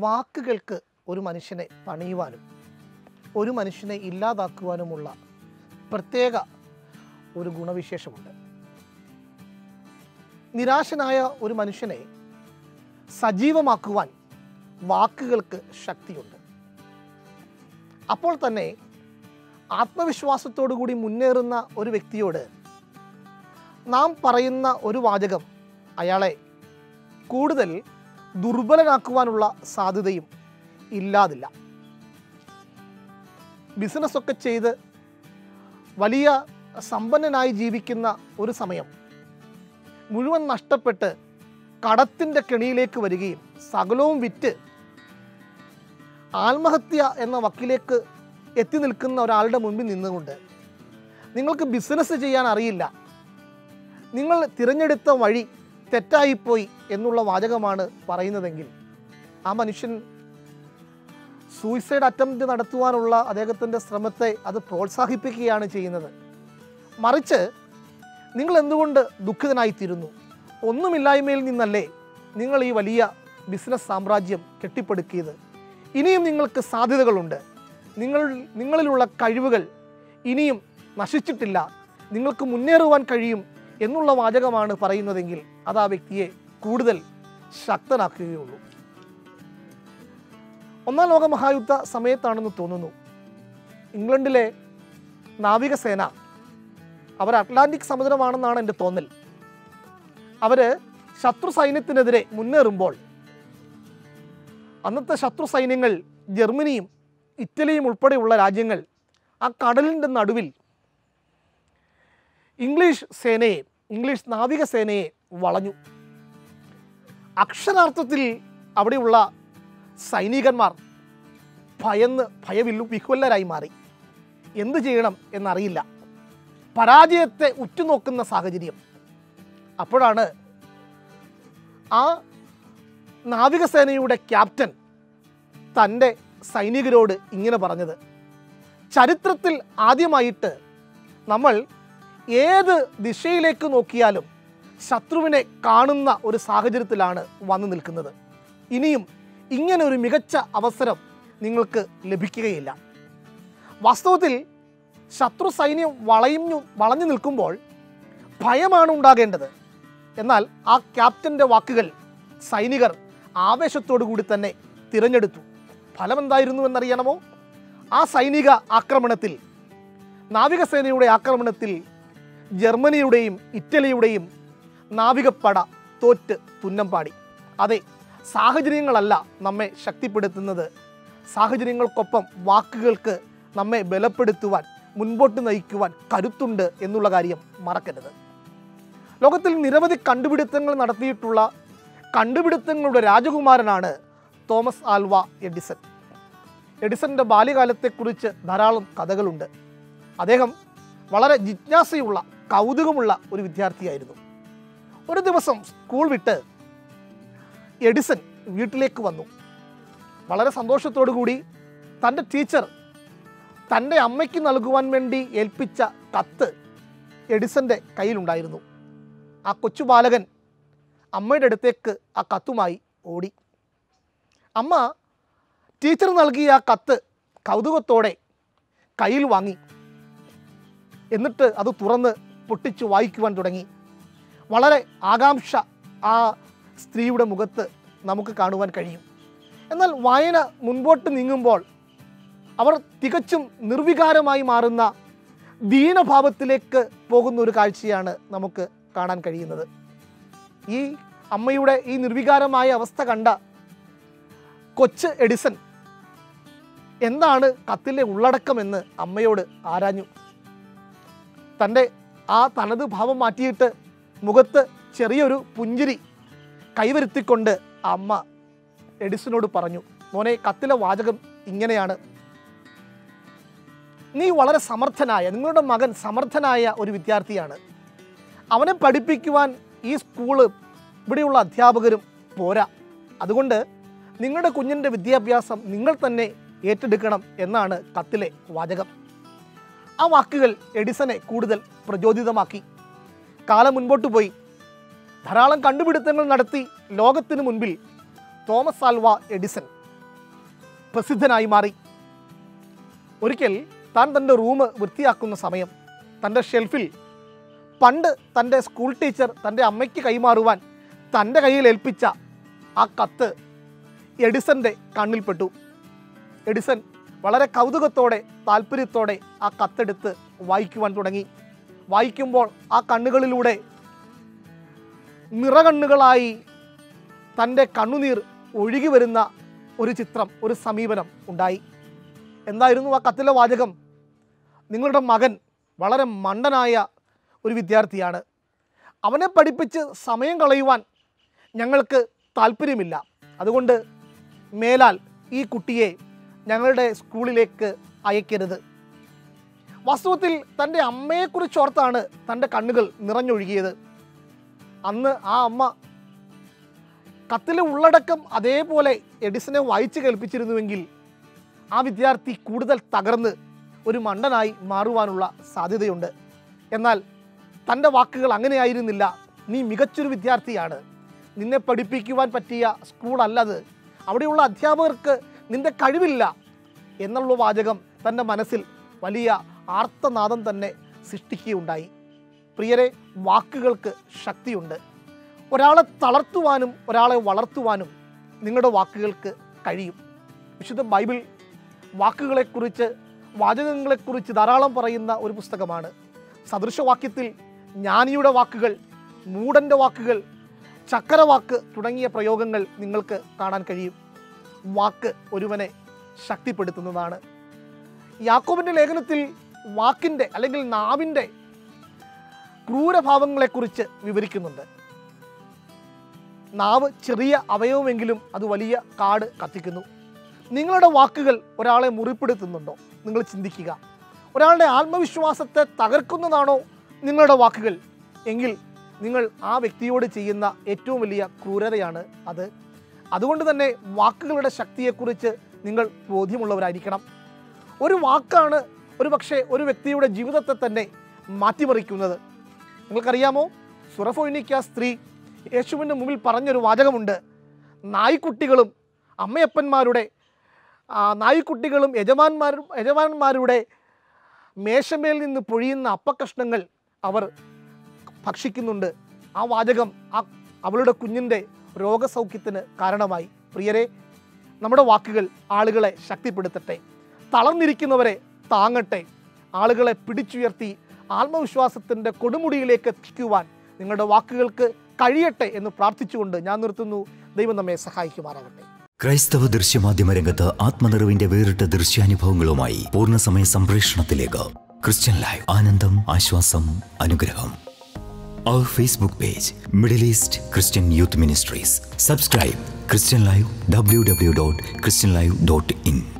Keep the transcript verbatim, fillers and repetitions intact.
വാക്കുകൾക്ക് ഒരു മനുഷ്യനെ പണിയുവാനും ഒരു മനുഷ്യനെ ഇല്ലാതാക്കുവാനുമുള്ള പ്രത്യേക ഒരു ഗുണവിശേഷമുണ്ട്. നിരാശനായ ഒരു മനുഷ്യനെ സജീവമാക്കുവാൻ വാക്കുകൾക്ക് ശക്തിയുണ്ട്. അപ്പോൾ തന്നെ ആത്മവിശ്വാസത്തോടു കൂടി മുന്നേറുന്ന ഒരു വ്യക്തിയോട് നാം പറയുന്ന ഒരു വാചകം അയാളെ കൂടുതൽ ദുർബലനാക്കുവാനുള്ള സാധ്യതയും ഇല്ലാതില്ല. ബിസിനസ്സൊക്കെ ചെയ്ത് വലിയ സമ്പന്നനായി ജീവിക്കുന്ന ഒരു സമയം മുഴുവൻ നഷ്ടപ്പെട്ട് കടത്തിൻ്റെ കെണിയിലേക്ക് വരികയും സകലവും വിറ്റ് ആത്മഹത്യ എന്ന വക്കിലേക്ക് എത്തി നിൽക്കുന്ന ഒരാളുടെ മുൻപിൽ നിന്നുകൊണ്ട് നിങ്ങൾക്ക് ബിസിനസ് ചെയ്യാൻ അറിയില്ല, നിങ്ങൾ തിരഞ്ഞെടുത്ത വഴി തെറ്റായിപ്പോയി എന്നുള്ള വാചകമാണ് പറയുന്നതെങ്കിൽ ആ മനുഷ്യൻ സൂയിസൈഡ് അറ്റംപ്റ്റ് നടത്തുവാനുള്ള അദ്ദേഹത്തിൻ്റെ ശ്രമത്തെ അത് പ്രോത്സാഹിപ്പിക്കുകയാണ് ചെയ്യുന്നത്. മറിച്ച് നിങ്ങൾ എന്തുകൊണ്ട് ദുഃഖിതനായിത്തീരുന്നു? ഒന്നുമില്ലായ്മയിൽ നിന്നല്ലേ നിങ്ങൾ ഈ വലിയ ബിസിനസ് സാമ്രാജ്യം കെട്ടിപ്പടുക്കിയത്? ഇനിയും നിങ്ങൾക്ക് സാധ്യതകളുണ്ട്, നിങ്ങൾ നിങ്ങളിലുള്ള കഴിവുകൾ ഇനിയും നശിച്ചിട്ടില്ല, നിങ്ങൾക്ക് മുന്നേറുവാൻ കഴിയും എന്നുള്ള വാചകമാണ് പറയുന്നതെങ്കിൽ അത് ആ വ്യക്തിയെ കൂടുതൽ ശക്തനാക്കുകയുള്ളൂ. ഒന്നാം ലോക മഹായുദ്ധ സമയത്താണെന്ന് തോന്നുന്നു, ഇംഗ്ലണ്ടിലെ നാവികസേന, അവർ അറ്റ്ലാന്റിക് സമുദ്രമാണെന്നാണ് എൻ്റെ തോന്നൽ, അവർ ശത്രു സൈന്യത്തിനെതിരെ മുന്നേറുമ്പോൾ അന്നത്തെ ശത്രു സൈന്യങ്ങൾ ജർമ്മനിയും ഇറ്റലിയും ഉൾപ്പെടെയുള്ള രാജ്യങ്ങൾ ആ കടലിൻ്റെ നടുവിൽ ഇംഗ്ലീഷ് സേനയെ ഇംഗ്ലീഷ് നാവികസേനയെ വളഞ്ഞു. അക്ഷരാർത്ഥത്തിൽ അവിടെയുള്ള സൈനികന്മാർ ഭയന്ന് ഭയവില്ലു വിഹ്വലരായി മാറി. എന്തു ചെയ്യണം എന്നറിയില്ല, പരാജയത്തെ ഉറ്റുനോക്കുന്ന സാഹചര്യം. അപ്പോഴാണ് ആ നാവികസേനയുടെ ക്യാപ്റ്റൻ തൻ്റെ സൈനികരോട് ഇങ്ങനെ പറഞ്ഞത്: ചരിത്രത്തിൽ ആദ്യമായിട്ട് നമ്മൾ ഏത് ദിശയിലേക്ക് നോക്കിയാലും ശത്രുവിനെ കാണുന്ന ഒരു സാഹചര്യത്തിലാണ് വന്നു നിൽക്കുന്നത്. ഇനിയും ഇങ്ങനെ ഒരു മികച്ച അവസരം നിങ്ങൾക്ക് ലഭിക്കുകയില്ല. വാസ്തവത്തിൽ ശത്രു സൈന്യം വളഞ്ഞു വളഞ്ഞു നിൽക്കുമ്പോൾ ഭയമാണ് ഉണ്ടാകേണ്ടത്. എന്നാൽ ആ ക്യാപ്റ്റൻ്റെ വാക്കുകൾ സൈനികർ ആവേശത്തോടു കൂടി തന്നെ തിരഞ്ഞെടുത്തു. ഫലമെന്തായിരുന്നു എന്നറിയണമോ? ആ സൈനിക ആക്രമണത്തിൽ, നാവികസേനയുടെ ആക്രമണത്തിൽ ജർമ്മനിയുടെയും ഇറ്റലിയുടെയും നാവികപ്പട തോറ്റ് തുന്നം പാടി. അതെ, സാഹചര്യങ്ങളല്ല നമ്മെ ശക്തിപ്പെടുത്തുന്നത്, സാഹചര്യങ്ങൾക്കൊപ്പം വാക്കുകൾക്ക് നമ്മെ ബലപ്പെടുത്തുവാൻ, മുൻപോട്ട് നയിക്കുവാൻ കരുത്തുണ്ട് എന്നുള്ള കാര്യം മറക്കരുത്. ലോകത്തിൽ നിരവധി കണ്ടുപിടുത്തങ്ങൾ നടത്തിയിട്ടുള്ള കണ്ടുപിടുത്തങ്ങളുടെ രാജകുമാരനാണ് തോമസ് ആൽവ എഡിസൺ. എഡിസന്റെ ബാല്യകാലത്തെക്കുറിച്ച് ധാരാളം കഥകളുണ്ട്. അദ്ദേഹം വളരെ ജിജ്ഞാസയുള്ള, കൗതുകമുള്ള ഒരു വിദ്യാർത്ഥിയായിരുന്നു. ഒരു ദിവസം സ്കൂൾ വിട്ട് എഡിസൺ വീട്ടിലേക്ക് വന്നു. വളരെ സന്തോഷത്തോടു കൂടി തൻ്റെ ടീച്ചർ തൻ്റെ അമ്മയ്ക്ക് നൽകുവാൻ വേണ്ടി ഏൽപ്പിച്ച കത്ത് എഡിസന്റെ കയ്യിലുണ്ടായിരുന്നു. ആ കൊച്ചു ബാലകൻ അമ്മയുടെ അടുത്തേക്ക് ആ കത്തുമായി ഓടി. അമ്മ ടീച്ചർ നൽകിയ ആ കത്ത് കൗതുകത്തോടെ കയ്യിൽ വാങ്ങി. എന്നിട്ട് അത് തുറന്ന് പൊട്ടിച്ച് വായിക്കുവാൻ തുടങ്ങി. വളരെ ആകാംക്ഷ ആ സ്ത്രീയുടെ മുഖത്ത് നമുക്ക് കാണുവാൻ കഴിയും. എന്നാൽ വായന മുൻപോട്ട് നീങ്ങുമ്പോൾ അവർ തികച്ചും നിർവികാരമായി മാറുന്ന ദീനഭാവത്തിലേക്ക് പോകുന്ന ഒരു കാഴ്ചയാണ് നമുക്ക് കാണാൻ കഴിയുന്നത്. ഈ അമ്മയുടെ ഈ നിർവികാരമായ അവസ്ഥ കണ്ട കൊച്ച് എഡിസൺ എന്താണ് കത്തിലെ ഉള്ളടക്കമെന്ന് അമ്മയോട് ആരാഞ്ഞു. തൻ്റെ ആ തനത് ഭാവം മാറ്റിയിട്ട് മുഖത്ത് ചെറിയൊരു പുഞ്ചിരി കൈവരുത്തിക്കൊണ്ട് അമ്മ എഡിസനോട് പറഞ്ഞു: മോനെ, കത്തിലെ വാചകം ഇങ്ങനെയാണ്. നീ വളരെ സമർത്ഥനായ, നിങ്ങളുടെ മകൻ സമർത്ഥനായ ഒരു വിദ്യാർത്ഥിയാണ്. അവനെ പഠിപ്പിക്കുവാൻ ഈ സ്കൂള്, ഇവിടെയുള്ള അധ്യാപകരും പോരാ. അതുകൊണ്ട് നിങ്ങളുടെ കുഞ്ഞിൻ്റെ വിദ്യാഭ്യാസം നിങ്ങൾ തന്നെ ഏറ്റെടുക്കണം എന്നാണ് കത്തിലെ വാചകം. ആ വാക്കുകൾ എഡിസനെ കൂടുതൽ പ്രചോദിതമാക്കി. കാലം മുൻപോട്ട് പോയി. ധാരാളം കണ്ടുപിടുത്തങ്ങൾ നടത്തി ലോകത്തിന് മുൻപിൽ തോമസ് ആൽവ എഡിസൺ പ്രസിദ്ധനായി മാറി. ഒരിക്കൽ താൻ തൻ്റെ റൂം വൃത്തിയാക്കുന്ന സമയം തൻ്റെ ഷെൽഫിൽ പണ്ട് തൻ്റെ സ്കൂൾ ടീച്ചർ തൻ്റെ അമ്മയ്ക്ക് കൈമാറുവാൻ തൻ്റെ കയ്യിൽ ഏൽപ്പിച്ച ആ കത്ത് എഡിസൻ്റെ കണ്ണിൽപ്പെട്ടു. എഡിസൺ വളരെ കൗതുകത്തോടെ താല്പര്യത്തോടെ ആ കത്തെടുത്ത് വായിക്കുവാൻ തുടങ്ങി. വായിക്കുമ്പോൾ ആ കണ്ണുകളിലൂടെ നിറകണ്ണുകളായി തൻ്റെ കണ്ണുനീർ ഒഴുകി വരുന്ന ഒരു ചിത്രം, ഒരു സമീപനം ഉണ്ടായി. എന്തായിരുന്നു ആ കത്തിലെ വാചകം? നിങ്ങളുടെ മകൻ വളരെ മണ്ടനായ ഒരു വിദ്യാർത്ഥിയാണ്. അവനെ പഠിപ്പിച്ച് സമയം കളയുവാൻ ഞങ്ങൾക്ക് താല്പര്യമില്ല. അതുകൊണ്ട് മേലാൽ ഈ കുട്ടിയെ ഞങ്ങളുടെ സ്കൂളിലേക്ക് അയക്കരുത്. വാസ്തവത്തിൽ തൻ്റെ അമ്മയെക്കുറിച്ചോർത്താണ് തൻ്റെ കണ്ണുകൾ നിറഞ്ഞൊഴുകിയത്. അന്ന് ആ അമ്മ കത്തിലെ ഉള്ളടക്കം അതേപോലെ എഡിസനെ വായിച്ചു കേൾപ്പിച്ചിരുന്നുവെങ്കിൽ ആ വിദ്യാർത്ഥി കൂടുതൽ തകർന്ന് ഒരു മണ്ടനായി മാറുവാനുള്ള സാധ്യതയുണ്ട്. എന്നാൽ തൻ്റെ വാക്കുകൾ അങ്ങനെയായിരുന്നില്ല. നീ മികച്ചൊരു വിദ്യാർത്ഥിയാണ്, നിന്നെ പഠിപ്പിക്കുവാൻ പറ്റിയ സ്കൂളല്ലത്, അവിടെയുള്ള അധ്യാപകർക്ക് നിൻ്റെ കഴിവില്ല എന്നുള്ള വാചകം തൻ്റെ മനസ്സിൽ വലിയ ആർത്തനാദം തന്നെ സൃഷ്ടിക്കുകയുണ്ടായി. പ്രിയരെ, വാക്കുകൾക്ക് ശക്തിയുണ്ട്. ഒരാളെ തളർത്തുവാനും ഒരാളെ വളർത്തുവാനും നിങ്ങളുടെ വാക്കുകൾക്ക് കഴിയും. വിശുദ്ധ ബൈബിൾ വാക്കുകളെക്കുറിച്ച്, വാചകങ്ങളെക്കുറിച്ച് ധാരാളം പറയുന്ന ഒരു പുസ്തകമാണ്. സദൃശവാക്യത്തിൽ ജ്ഞാനിയുടെ വാക്കുകൾ, മൂഢൻ്റെ വാക്കുകൾ, ചക്കരവാക്ക് തുടങ്ങിയ പ്രയോഗങ്ങൾ നിങ്ങൾക്ക് കാണാൻ കഴിയും. വാക്ക് ഒരുവനെ ശക്തിപ്പെടുത്തുന്നതാണ്. യാക്കോബിൻ്റെ ലേഖനത്തിൽ വാക്കിൻ്റെ അല്ലെങ്കിൽ നാവിൻ്റെ ക്രൂരഭാവങ്ങളെക്കുറിച്ച് വിവരിക്കുന്നുണ്ട്. നാവ് ചെറിയ അവയവമെങ്കിലും അത് വലിയ കാട് കത്തിക്കുന്നു. നിങ്ങളുടെ വാക്കുകൾ ഒരാളെ മുറിപ്പെടുത്തുന്നുണ്ടോ? നിങ്ങൾ ചിന്തിക്കുക. ഒരാളുടെ ആത്മവിശ്വാസത്തെ തകർക്കുന്നതാണോ നിങ്ങളുടെ വാക്കുകൾ? എങ്കിൽ നിങ്ങൾ ആ വ്യക്തിയോട് ചെയ്യുന്ന ഏറ്റവും വലിയ ക്രൂരതയാണ് അത്. അതുകൊണ്ട് തന്നെ വാക്കുകളുടെ ശക്തിയെക്കുറിച്ച് നിങ്ങൾ ബോധ്യമുള്ളവരായിരിക്കണം. ഒരു വാക്കാണ് ഒരു പക്ഷേ ഒരു വ്യക്തിയുടെ ജീവിതത്തെ തന്നെ മാറ്റിമറിക്കുന്നത്. നിങ്ങൾക്കറിയാമോ, സുറഫോയിനിക്ക സ്ത്രീ യേശുവിൻ്റെ മുമ്പിൽ പറഞ്ഞൊരു വാചകമുണ്ട്. നായ്ക്കുട്ടികളും അമ്മയപ്പന്മാരുടെ നായ്ക്കുട്ടികളും യജമാന്മാരും യജമാനന്മാരുടെ മേശമേൽ നിന്ന് പൊഴിയുന്ന അപ്പക്കഷ്ണങ്ങൾ അവർ ഭക്ഷിക്കുന്നുണ്ട്. ആ വാചകം ആ അവളുടെ കുഞ്ഞിൻ്റെ രോഗസൗഖ്യത്തിന് കാരണമായി. പ്രിയരെ, നമ്മുടെ വാക്കുകൾ ആളുകളെ ശക്തിപ്പെടുത്തട്ടെ, തളർന്നിരിക്കുന്നവരെ താങ്ങട്ടെ, ആളുകളെ പിടിച്ചുയർത്തി ആത്മവിശ്വാസത്തിൻ്റെ കൊടുമുടിയിലേക്ക് എത്തിക്കുവാൻ നിങ്ങളുടെ വാക്കുകൾക്ക് കഴിയട്ടെ എന്ന് പ്രാർത്ഥിച്ചുകൊണ്ട് ഞാൻ നിർത്തുന്നു. ദൈവം നമ്മെ സഹായിക്കുമാറാകട്ടെ. ക്രൈസ്തവ ദൃശ്യമാധ്യമ രംഗത്ത് ആത്മനിറവിന്റെ വേറിട്ട ദൃശ്യാനുഭവങ്ങളുമായി പൂർണ്ണസമയ സംപ്രേഷണത്തിലേക്ക് ക്രിസ്ത്യൻ ലൈവ്. ആനന്ദം, ആശ്വാസം, അനുഗ്രഹം. Our Facebook page, Middle East Christian Youth Ministries. Subscribe ChristianLIVE, w w w dot christian live dot in.